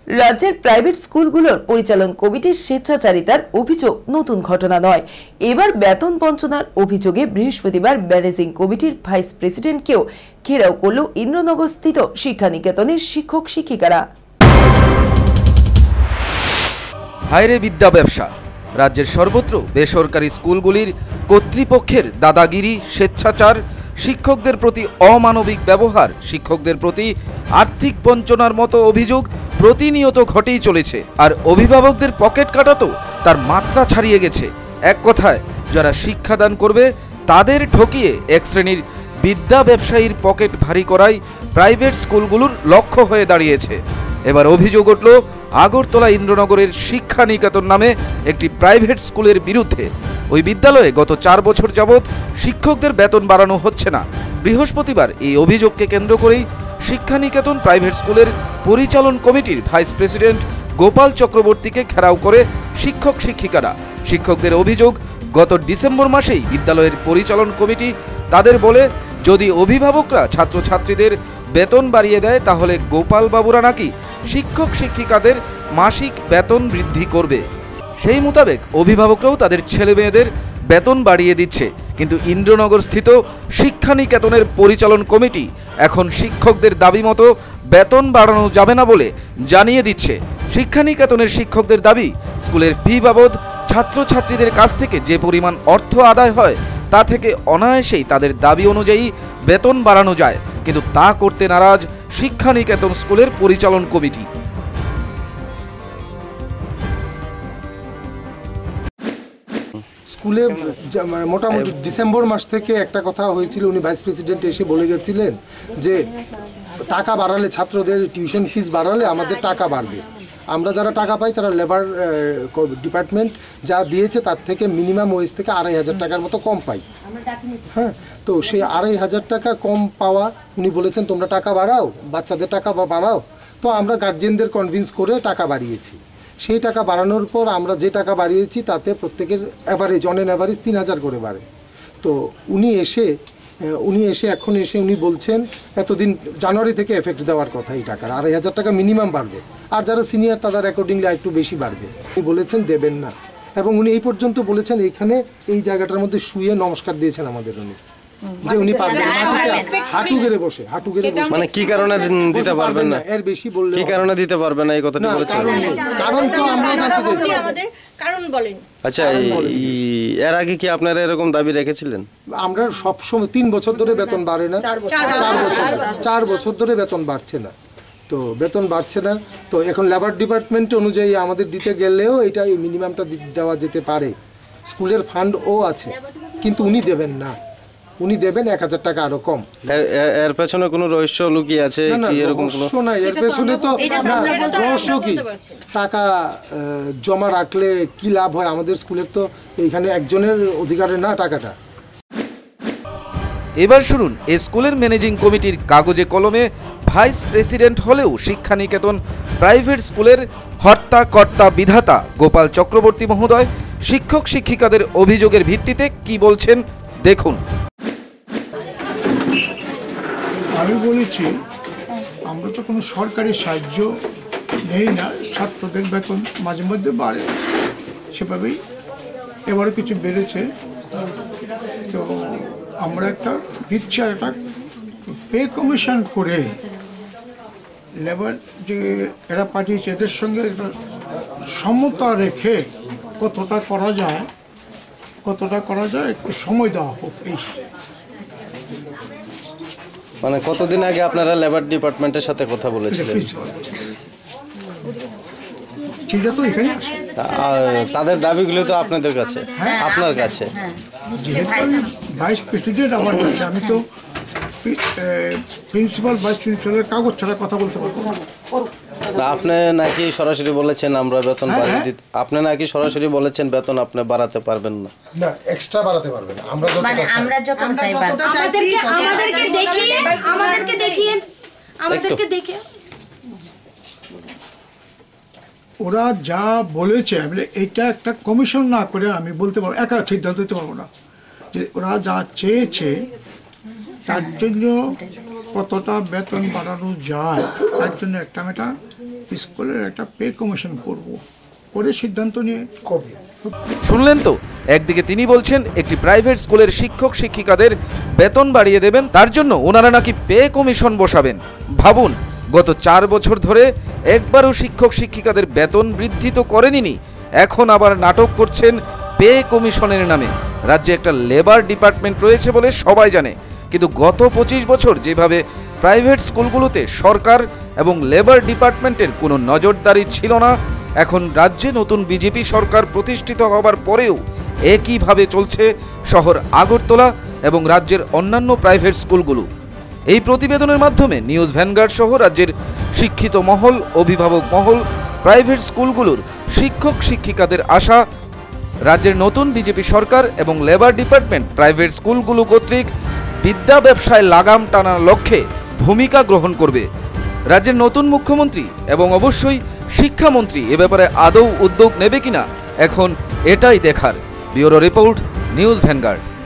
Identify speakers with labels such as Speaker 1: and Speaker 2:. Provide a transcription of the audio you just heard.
Speaker 1: রাজ্যের প্রাইভেট স্কুলগুলোর পরিচালন কমিটির স্বেচ্ছাচারিতার অভিযোগ নতুন ঘটনা নয়। এবার বেতন বঞ্চনার অভিযোগে বৃহস্পতিবার ম্যানেজিং কমিটির ভাইস প্রেসিডেন্টকেও ঘেরাও করল ইন্দ্রনগরস্থিত শিক্ষানিকেতনের শিক্ষক শিক্ষিকারা।
Speaker 2: হায়রে বিদ্যা ব্যবসা! রাজ্যের সর্বত্র বেসরকারি স্কুলগুলির কর্তৃপক্ষের দাদাগিরি, স্বেচ্ছাচার, শিক্ষকদের প্রতি অমানবিক ব্যবহার, শিক্ষকদের প্রতি আর্থিক বঞ্চনার মতো অভিযোগ প্রতিনিয়ত ঘটেই চলেছে। আর অভিভাবকদের পকেট কাটা তো তার মাত্রা ছাড়িয়ে গেছে। এক কথায়, যারা শিক্ষাদান করবে তাদের ঠকিয়ে এক শ্রেণীর বিদ্যা ব্যবসায়ীর পকেট ভারী করাই প্রাইভেট স্কুলগুলোর লক্ষ্য হয়ে দাঁড়িয়েছে। এবার অভিযোগ উঠল আগরতলা ইন্দ্রনগরের শিক্ষানিকেতন নামে একটি প্রাইভেট স্কুলের বিরুদ্ধে। ওই বিদ্যালয়ে গত 4 বছর যাবৎ শিক্ষকদের বেতন বাড়ানো হচ্ছে না। বৃহস্পতিবার এই অভিযোগকে কেন্দ্র করেই শিক্ষানিকেতন প্রাইভেট স্কুলের পরিচালন কমিটির ভাইস প্রেসিডেন্ট গোপাল চক্রবর্তীকে ঘেরাও করে শিক্ষক শিক্ষিকারা। শিক্ষকদের অভিযোগ, গত ডিসেম্বর মাসেই বিদ্যালয়ের পরিচালন কমিটি তাদের বলে, যদি অভিভাবকরা ছাত্রছাত্রীদের বেতন বাড়িয়ে দেয় তাহলে গোপাল বাবুরা নাকি শিক্ষক শিক্ষিকাদের মাসিক বেতন বৃদ্ধি করবে। সেই মোতাবেক অভিভাবকরাও তাদের ছেলে মেয়েদের বেতন বাড়িয়ে দিচ্ছে। কিন্তু ইন্দ্রনগর স্থিত শিক্ষানিকেতনের পরিচালন কমিটি এখন শিক্ষকদের দাবি মতো বেতন বাড়ানো যাবে না বলে জানিয়ে দিচ্ছে। শিক্ষানিকেতনের শিক্ষকদের দাবি, স্কুলের ফি বাবদ ছাত্রছাত্রীদের কাছ থেকে যে পরিমাণ অর্থ আদায় হয় তা থেকে অনায়াসেই তাদের দাবি অনুযায়ী বেতন বাড়ানো যায়, কিন্তু তা করতে নারাজ শিক্ষানিকেতন স্কুলের পরিচালন কমিটি।
Speaker 3: স্কুলে মোটামুটি ডিসেম্বর মাস থেকে একটা কথা হয়েছিল, উনি ভাইস প্রেসিডেন্ট এসে বলে গেছিলেন যে টাকা বাড়ালে, ছাত্রদের টিউশন ফিস বাড়ালে আমাদের টাকা বাড়বে। আমরা যারা টাকা পাই তারা লেবার ডিপার্টমেন্ট যা দিয়েছে তার থেকে মিনিমাম ওয়েজ থেকে 2500 টাকার মতো কম পাই। হ্যাঁ, তো সেই 2500 টাকা কম পাওয়া, উনি বলেছেন তোমরা টাকা বাড়াও, বাচ্চাদের টাকা বাড়াও। তো আমরা গার্জেনদের কনভিন্স করে টাকা বাড়িয়েছি। সেই টাকা বাড়ানোর পর আমরা যে টাকা বাড়িয়েছি তাতে প্রত্যেকের অ্যাভারেজ, অন অ্যান অ্যাভারেজ 3000 করে বাড়ে। তো উনি বলছেন এতদিন জানুয়ারি থেকে এফেক্ট দেওয়ার কথা এই টাকার, 2500 টাকা মিনিমাম বাড়বে, আর যারা সিনিয়র তাদের অ্যাকর্ডিংলি একটু বেশি বাড়বে। উনি বলেছেন দেবেন না, এবং উনি এই পর্যন্ত বলেছেন এখানে এই জায়গাটার মধ্যে শুয়ে নমস্কার দিয়েছেন আমাদের উনি, যে উনি পারবেন হাঁটু গেড়ে বসে।
Speaker 4: মানে কি কারণে দিতে পারবেন না,
Speaker 3: এর বেশি বললে
Speaker 4: কি কারণে দিতে পারবেন না এই কথাটা বলেছেন?
Speaker 3: কারণ তো আমরা জানতে চাইছি
Speaker 5: আমাদের কারণ বলেন।
Speaker 4: আচ্ছা, এর আগে কি আপনারা এরকম দাবি রেখেছিলেন?
Speaker 3: আমরা সব সময় 3 বছর ধরে বেতন বাড়ে না, 4 বছর ধরে বেতন বাড়ছে না। তো বেতন বাড়ছে না, তো এখন লেবার ডিপার্টমেন্ট অনুযায়ী আমাদের দিতে গেলেও এটা এই মিনিমামটা দেওয়া যেতে পারে। স্কুলের ফান্ডও আছে, কিন্তু উনি দেবেন না। উনি দেবেন 1000 টাকা আরো কম।
Speaker 4: এর পেছনে কোনো রহস্য লুকিয়ে আছে কি? এরকম কোনো
Speaker 3: না, এর পেছনে তো রহস্য কি, টাকা জমা রাখলে কি লাভ হয়? আমাদের স্কুলের তো এইখানে একজনের অধিকারে না টাকাটা।
Speaker 2: এবার শুনুন এই স্কুলের ম্যানেজিং কমিটির কাগজে কলমে ভাইস প্রেসিডেন্ট হলেও শিক্ষানিকেতন প্রাইভেট স্কুলের হর্তা কর্তা বিধাতা গোপাল চক্রবর্তী মহোদয় শিক্ষক শিক্ষিকাদের অভিযোগের ভিত্তিতে কি বলছেন দেখুন।
Speaker 6: আমি বলেছি আমরা তো কোনো সরকারি সাহায্য নেই না, ছাত্রদের বেতন মাঝে মধ্যে বাড়ে, সেভাবেই এবারও কিছু বেড়েছে। তো আমরা একটা দিচ্ছি, আর একটা পে কমিশন করে লেবার যে এরা পাঠিয়েছে এদের সঙ্গে একটা সমতা রেখে কতটা করা যায় একটু সময় দেওয়া হোক। এই
Speaker 4: মানে কতদিন আগে আপনারা লেবার ডিপার্টমেন্টের সাথে কথা বলেছিলেন? তাদের দাবিগুলো তো আপনাদের কাছে, আপনার কাছে।
Speaker 6: ভাইস প্রেসিডেন্ট আমার কাছে, আমি তো প্রিন্সিপাল ভাইস প্রিন্সিপালের কাগজ ছাড়া কথা বলতে পারবো না।
Speaker 4: আপনি নাকি সরাসরি বলেছেন আমরা বেতন বাড়িয়ে দিতে, আপনি নাকি সরাসরি বলেছেন বেতন আপনি বাড়াতে পারবেন না?
Speaker 3: না, এক্সট্রা বাড়াতে পারবেন। আমরা যতটা
Speaker 6: আমাদেরকে দেখিয়ে ওরা যা বলেছে, এটা একটা কমিশন না করে আমি বলতে পারবো, একা সিদ্ধান্ত দিতে পারবো না। যে ওরা যা চেয়েছে তার জন্য কতটা বেতন বাড়ানো যায় তার জন্য আমি একটা স্কুলের একটা পে কমিশন করব, করে সিদ্ধান্ত নিয়ে
Speaker 3: কবে
Speaker 2: শুনলেন তো, একদিকে তিনি বলছেন একটি প্রাইভেট স্কুলের শিক্ষক শিক্ষিকাদের বেতন বাড়িয়ে দেবেন, তার জন্য ওনারা নাকি পে কমিশন বসাবেন। ভাবুন, গত 4 বছর ধরে একবারও শিক্ষক শিক্ষিকাদের বেতন বৃদ্ধি তো করেনি, এখন আবার নাটক করছেন পে কমিশনের নামে। রাজ্যে একটা লেবার ডিপার্টমেন্ট রয়েছে বলে সবাই জানে, কিন্তু গত 25 বছর যেভাবে প্রাইভেট স্কুলগুলোতে সরকার এবং লেবার ডিপার্টমেন্টের কোনো নজরদারি ছিল না, এখন রাজ্যে নতুন বিজেপি সরকার প্রতিষ্ঠিত হবার পরেও একইভাবে চলছে শহর আগরতলা এবং রাজ্যের অন্যান্য প্রাইভেট স্কুলগুলো। এই প্রতিবেদনের মাধ্যমে নিউজ ভ্যানগার্ড সহ রাজ্যের শিক্ষিত মহল, অভিভাবক মহল, প্রাইভেট স্কুলগুলোর শিক্ষক শিক্ষিকাদের আশা রাজ্যের নতুন বিজেপি সরকার এবং লেবার ডিপার্টমেন্ট প্রাইভেট স্কুলগুলো কর্তৃক বিদ্যা ব্যবসায় লাগাম টানার লক্ষ্যে ভূমিকা গ্রহণ করবে। রাজ্যের নতুন মুখ্যমন্ত্রী এবং অবশ্যই শিক্ষামন্ত্রী এ ব্যাপারে আদৌ উদ্যোগ নেবে কিনা এখন এটাই দেখার। Bureau report, news vanguard.